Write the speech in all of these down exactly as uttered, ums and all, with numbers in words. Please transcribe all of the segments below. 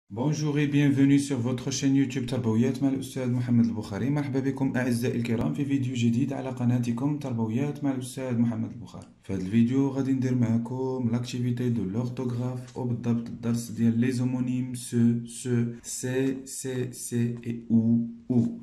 Bonjour et bienvenue sur votre chaîne يوتيوب تربويات مع الأستاذ محمد البخاري. مرحبا بكم أعزائي الكرام في فيديو جديد على قناتكم تربويات مع الأستاذ محمد البخاري. في هذا الفيديو غادي ندير معكم لاكتيفيتي دو لورتوغراف وبالضبط الدرس ديال لي زومونيم سو سو سي سي سي اي او او.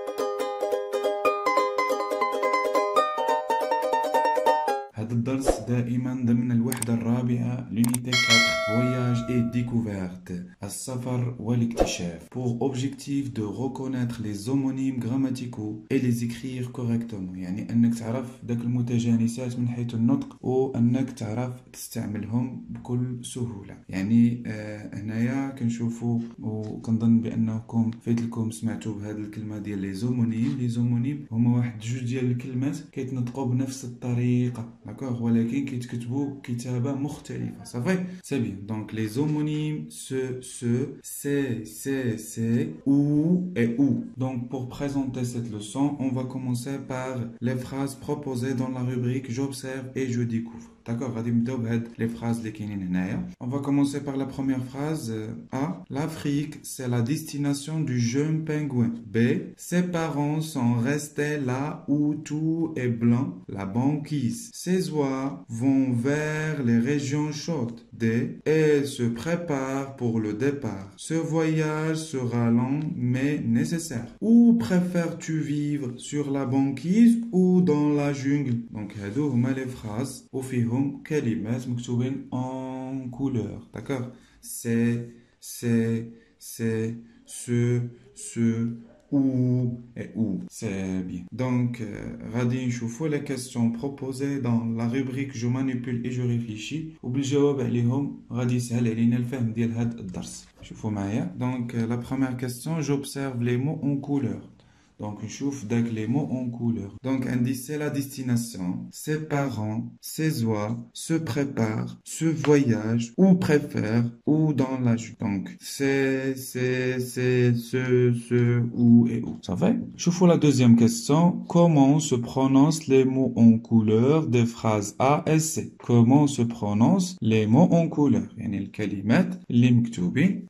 هذا الدرس دائما ضمن الوحدة الرابعة لونيتي quatre voyage et découverte السفر والاكتشاف pour objectif de reconnaître les homonymes grammaticaux et les écrire correctement. يعني أنك تعرف ذاك المتجانسات من حيث النطق وأنك تعرف تستعملهم بكل سهولة. يعني آه هنايا كنشوفوا وكنظن بأنكم فايت لكم سمعتوا بهذه الكلمة ديال لي زومونيم. لي زومونيم هما واحد جوج ديال الكلمات كيتنطقوا بنفس الطريقة، داكوغ، ولكن كيتكتبوا كتابة مختلفة. صافي سي بيان. دونك لي زومونيم سو سو سي سي سي ou et ou. Donc pour présenter cette leçon, on va commencer par les phrases proposées dans la rubrique j'observe et je découvre. D'accord, غادي نبداو بهاد les phrases اللي كاينين هنايا. On va commencer par la première phrase. A. L'Afrique, c'est la destination du jeune pingouin. B. Ses parents sont restés là où tout est blanc, la banquise. Ses oies vont vers les régions chaudes. D. Elle se prépare pour le départ. Ce voyage sera long mais nécessaire. Où préfères-tu vivre, sur la banquise ou dans la jungle? Donc هادو هما les phrases وفيهم كلمات مكتوبين en couleur. D'accord, c'est c'est c'est ce ce ou et où. C'est bien. Donc غادي نشوفوا les questions proposées dans la rubrique je manipule et je réfléchis وبالجواب عليهم غادي يسهل علينا الفهم ديال هاد الدرس. شوفوا معايا. Donc la première question, j'observe les mots en couleur. Donc, je trouve les mots en couleur. Donc, indice, c'est la destination. Ses parents, ses oies, se préparent, se voyage, ou préfère, ou dans la jus. Donc, c'est, c'est, c'est, ce, ce, où et où. Ça va? Je fais la deuxième question. Comment se prononcent les mots en couleur des phrases A et C? Comment se prononcent les mots en couleur? يعني الكلمات اللي مكتوبين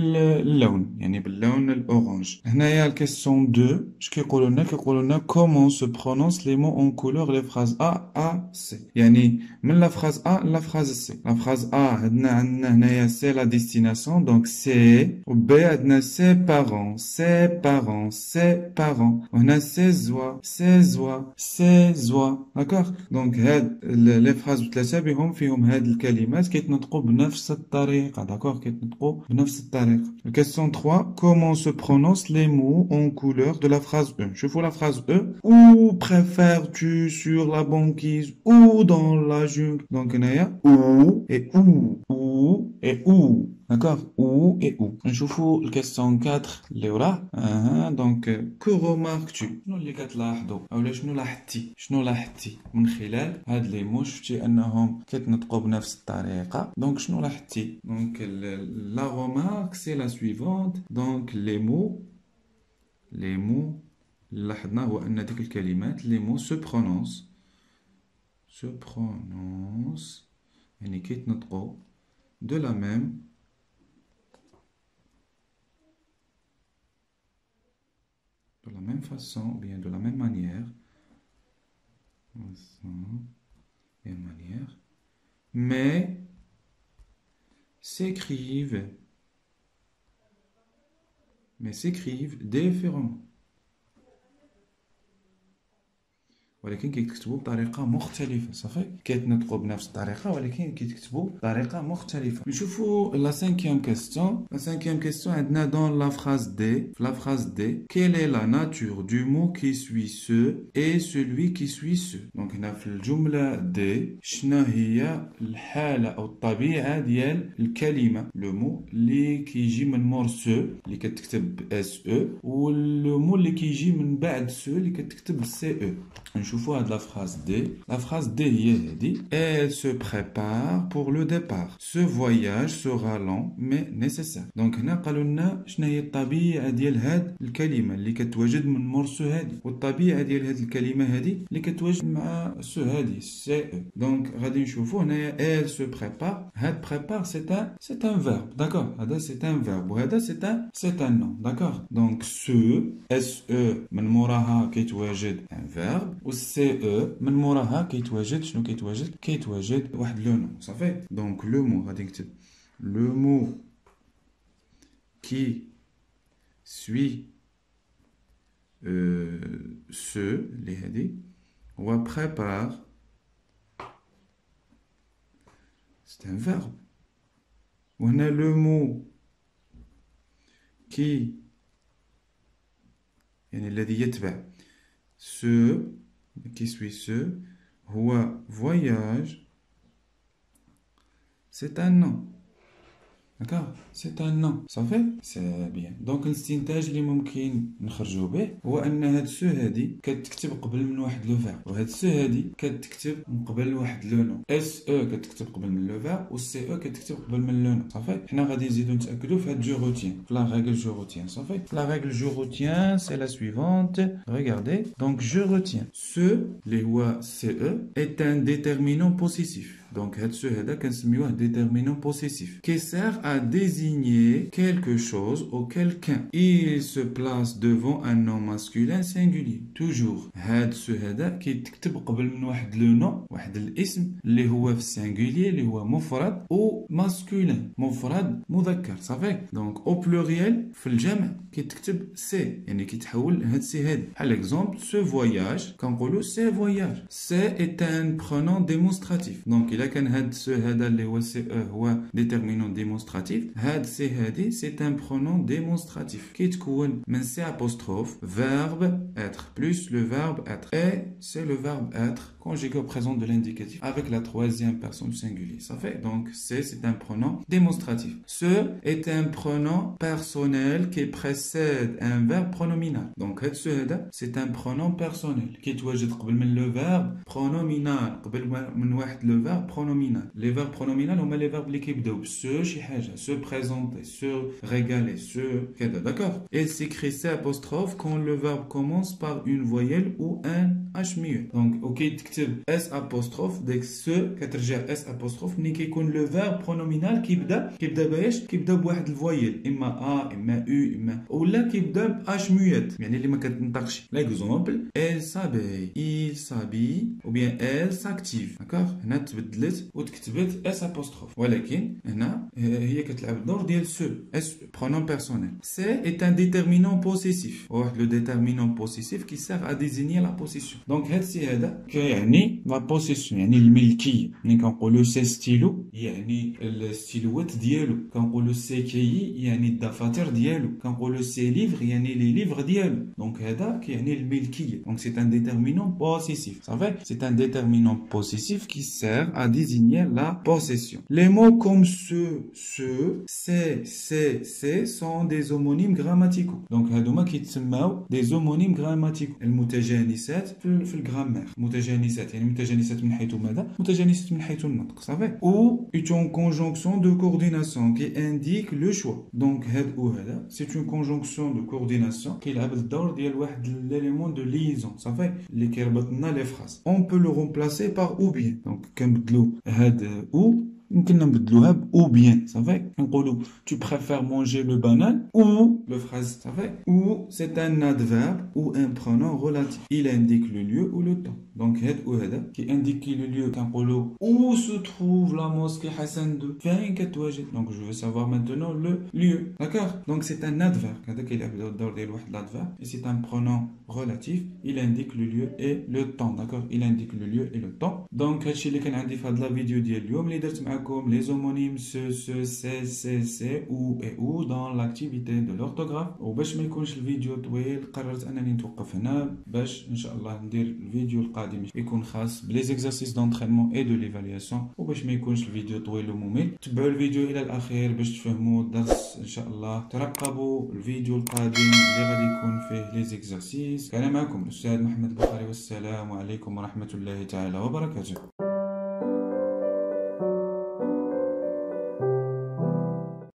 باللون، يعني باللون الأورانج. هنايا الكيسيون deux. كيقولوا لنا كيقولوا لنا comment se prononcent les mots en couleur les phrases A A C. يعني من la phrase A la phrase C. La phrase A عندنا عندنا هنايا c'est la destination donc c'est، و B عندنا ses parents ses parents ses parents، وهنا ses oies ses oies ses oies. d'accord. donc هاد les phrases بثلاثه بهم فيهم هاد الكلمات كيتنطقوا بنفس الطريقه. d'accord كيتنطقوا بنفس الطريقه. question trois. comment se prononcent les mots en couleur de la phrase E. Je fais la phrase E. Où préfères-tu, sur la banquise ou dans la jungle? Donc, il y a où et où. Où et où. D'accord? Où et où. Je fais la question quatre. Léora. Uh-huh. Donc, que remarques-tu? شنو اللي كتلاحظوا اولا شنو لاحظتي شنو لاحظتي من خلال هاد لي مو؟ شفتي انهم كيتنطقوا بنفس الطريقه. دونك شنو لاحظتي؟ دونك la remarque c'est la suivante. donc les mots les mots لاحظنا هو أن ديك الكلمات لي مو سو برونونس سو برونونس يعني كيتنطقوا دو لا ميم دو لا ميم فاسون بيان دو لا ميم مانيير بيان مانيير مي s'écrivent mais s'écrivent différemment. ولكن كيتكتبوا بطريقه مختلفه. صافي كيتنطقوا بنفس الطريقه ولكن كيتكتبوا بطريقه مختلفه. نشوفوا لا cinquième question. La cinquième question عندنا dans la phrase D. La phrase D. quelle est la nature du mot qui suit ce et celui qui suit ce? donc هنا في الجمله D شنو هي الحاله او الطبيعه ديال الكلمه لو مو اللي كيجي من مور سو اللي كتكتب اس او والمو اللي كيجي من بعد سو اللي كتكتب سي او. نشوفوا هاد la phrase D. La phrase D هي هادي. Elle se prépare pour le départ. Ce voyage sera long mais nécessaire. Donc هنا قالوا لنا شنو هي الطبيعة ديال هاد الكلمة اللي كتواجد من مور سو هادي، والطبيعة ديال هاد الكلمة هادي اللي كتواجد مع سو هادي سي او. دونك غادي نشوفوا هنايا elle se prépare. هاد prépare c'est un c'est un verbe. D'accord. هذا c'est un verbe وهذا c'est un c'est un nom. D'accord. Donc ce S E من موراها كيتواجد un verbe و C E من موراها كيتواجد شنو كيتواجد كيتواجد واحد لو نو. صافي. دونك لو مو غادي نكتب le mot qui suit euh, ce اللي هادي هو prépare. C'est un verbe. On a le mot qui يعني الذي يتبع ce qui suit ce هو voyage. C'est un nom. D'accord. C'est un nom. Ça fait c'est bien. Donc الاستنتاج اللي ممكن نخرجوا به هو ان هاد سو هادي كتكتب قبل من واحد لو فيرب، وهاد سو هادي كتكتب من قبل واحد لو نو. اس او كتكتب قبل من لو فيرب و سي او كتكتب قبل من لو نو. صافي. حنا غادي نزيدو نتاكدوا في هاد جو روتين، في لا رègle جو روتين. صافي. لا رègle جو روتين سي لا suivante. Regardez. Donc je retiens ce اللي هو سي او est un déterminant possessif. Donc هاد سو هذا كنسميوه déterminant possessif qui sert à désigner quelque chose ou quelqu'un. Il se place devant un nom masculin singulier. Toujours. هاد سو هذا كيتكتب قبل من واحد لو نو، واحد الاسم اللي هو في السينغولير اللي هو مفرد و ماسكولين، مفرد مذكر. صافي. دونك او بلوريال في الجمع كيتكتب سي، يعني كيتحول لهاد سي هادي. بحال اكزومبل سو فواياج كنقولوا سي فواياج. سي est un pronom démonstratif. دونك الا كان هاد سو هذا اللي هو سي او هو déterminant démonstratif، هاد سي هادي c'est un pronom démonstratif كيتكون من سي apostrophe verbe être plus le verbe être. Et c'est le verbe être conjugué au présent de l'indicatif avec la troisième personne du singulier. Ça fait donc c'est c'est un pronom démonstratif. Ce est un pronom personnel qui précède un verbe pronominal. Donc هاد سو هذا c'est un pronom personnel كيتواجد قبل من le verbe pronominal، قبل من واحد le verbe pronominal. Les verbes pronominal هما les verbes اللي كيبداو بسو شي حاجه، se présenter, se régaler, se كذا. D'accord. Et s'écrit C apostrophe quand le verbe commence par une voyelle ou un H muet. Donc ok تكتب S apostrophe ديك سو كترجع S apostrophe ملي كيكون le verbe pronominal كيبدا كيبدا باش كيبدا بواحد الفويل، اما A اما U اما ولا كيبدا ب H muet يعني اللي ما كتنطقش. L'exemple elle s'habille, il s'habille ou bien elle s'active. D'accord. هنا تبدلت وتكتبت S apostrophe، ولكن هنا هي كتلعب الدور ديال سو S pronom personnel. C'est est un déterminant possessif. واحد le déterminant possessif qui sert à désigner la possession. Donc هاد السي هذا كيعني لا بوسيسيون يعني الملكيه. ملي كنقولوا سي ستيلو يعني الستيلوات ديالو، كنقولوا سي كيي يعني الدفاتر ديالو، كنقولوا سي ليفر يعني لي ليفر ديالو. دونك هذا كيعني الملكيه. Donc c'est un déterminant possessif. Ça va. C'est un déterminant possessif qui sert à désigner la possession. Les mots comme ce, ce, c'est, c'est, c'est sont des homonymes grammaticaux. Donc هادوما كيتسماو des homonymes grammaticaux. المتجانسات في, في الجرامير. متجانسات يعني متجانسات من حيث ماذا؟ متجانسات من حيث النطق. صافي. Ou une conjonction de coordination qui indique le choix. Donc هاد ou هذا c'est une conjonction de coordination كيلعب الدور ديال واحد l'élément de liaison. صافي. اللي كيربط لنا les phrases. On peut le remplacer par ou bien. Donc كنبدلو هاد ou يمكن نبدلوها ب ou bien. صافي. نقولوا tu préfères manger le banane ou le phrase. صافي. ou c'est un adverbe ou un pronom relatif. Il indique le lieu ou le temps. Donc هاد ou هذا كي indique le lieu كنقولوا où se trouve la mosquée Hassan deux. فين كتواجد. Donc je veux savoir maintenant le lieu. D'accord. Donc c'est un adverbe. هذا كيلعب الدور ديال واحد l'adverbe et c'est un pronom relatif. Il indique le lieu et le temps. D'accord. Il indique le lieu et le temps. Donc هادشي اللي كان عندي في هاد لا فيديو ديال اليوم اللي درت معكم معاكم les homonymes ce ce c'est c'est c'est ou et ou dans l'activité de l'orthographe. وباش ما يكونش الفيديو طويل قررت انني نتوقف هنا باش ان شاء الله ندير الفيديو القادم يكون خاص بلي زيكزارسيس دونترينمون اي دو ليفالياسيون. وباش ما يكونش الفيديو طويل وممل تبعوا الفيديو الى الاخير باش تفهموا الدرس ان شاء الله. ترقبوا الفيديو القادم اللي غادي يكون فيه لي زيكزارسيس. كان معكم الاستاذ محمد البخاري والسلام عليكم ورحمة الله تعالى وبركاته.